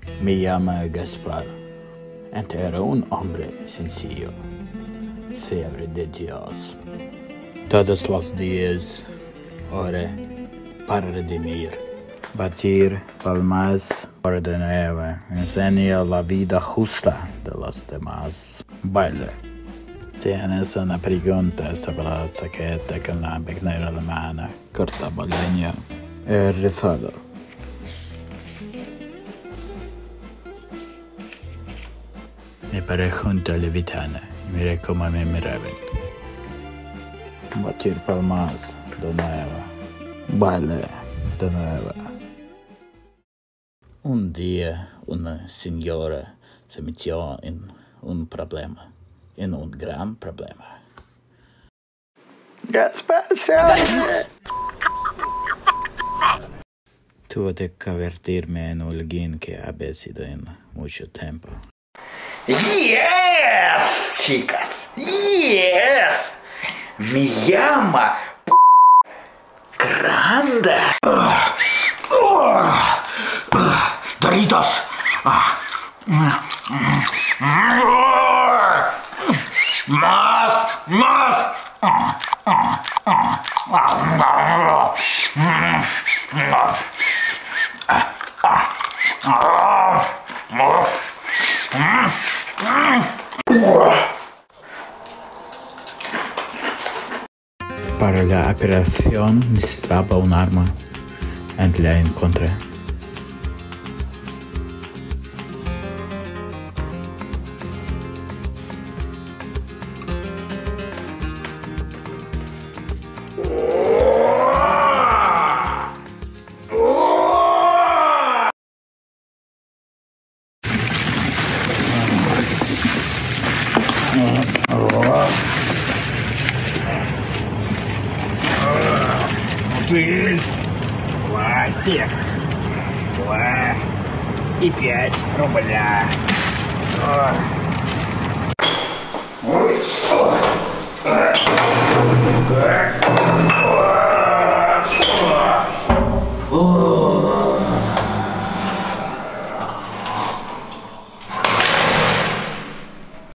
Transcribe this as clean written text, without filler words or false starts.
Me llamo Gaspar. Era un hombre sencillo. Sierra de Dios. Todos los días oré para redimir. Batir palmas por de nuevo. Enseña la vida justa de los demás. Baile. Tienes una pregunta sobre la chaqueta con la negra alemana. Corta baleña. He rezado. Me paré junto a la ventana y miré cómo me miraban. Batir palmas de nuevo. Baile de nuevo. Un día una señora se metió en un problema. En un gran problema. Gaspar, tuve que convertirme en alguien que había sido en mucho tiempo. Yes, chicas, yes. Me llama grande. Doritos. Más. Para la operación necesitaba un arma y la encontré. Пластик. 2 и 5 рубля.